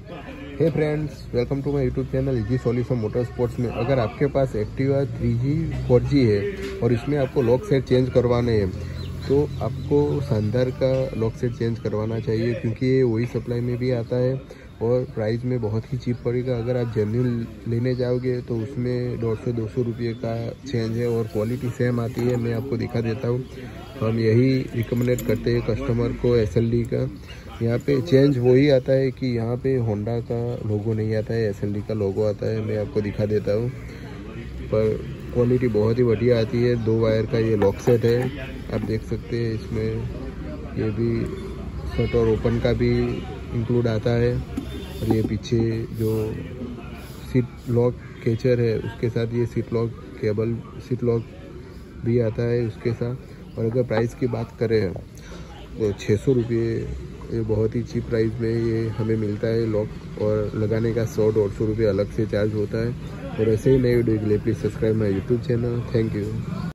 Hey friends, welcome to my YouTube channel easy solution motor sports में। अगर आपके पास Activa 3G 4G है और इसमें आपको लॉक सेट चेंज करवाने हैं तो आपको शानदार का लॉक सेट चेंज करवाना चाहिए, क्योंकि ये वही सप्लाई में भी आता है और प्राइस में बहुत ही चीप पड़ेगा। अगर आप जेन्युइन लेने जाओगे तो उसमें 150-200 रुपये का चेंज है और क्वालिटी सेम आती है। मैं आपको दिखा देता हूँ। हम यही रिकमेंडेड करते हैं कस्टमर को SLD का। यहाँ पे चेंज वही आता है कि यहाँ पे होंडा का लोगो नहीं आता है, SLD का लोगो आता है। मैं आपको दिखा देता हूँ, पर क्वालिटी बहुत ही बढ़िया आती है। 2 वायर का ये लॉक सेट है, आप देख सकते हैं। इसमें ये भी शट और ओपन का भी इंक्लूड आता है और ये पीछे जो सीट लॉक कैचर है उसके साथ ये seat lock cable seat lock भी आता है उसके साथ। और अगर प्राइस की बात करें तो 600 रुपये, ये बहुत ही चीप प्राइस में ये हमें मिलता है लॉक, और लगाने का 100-150 रुपये अलग से चार्ज होता है। और ऐसे ही नए वीडियो के लिए please subscribe my YouTube channel. Thank you.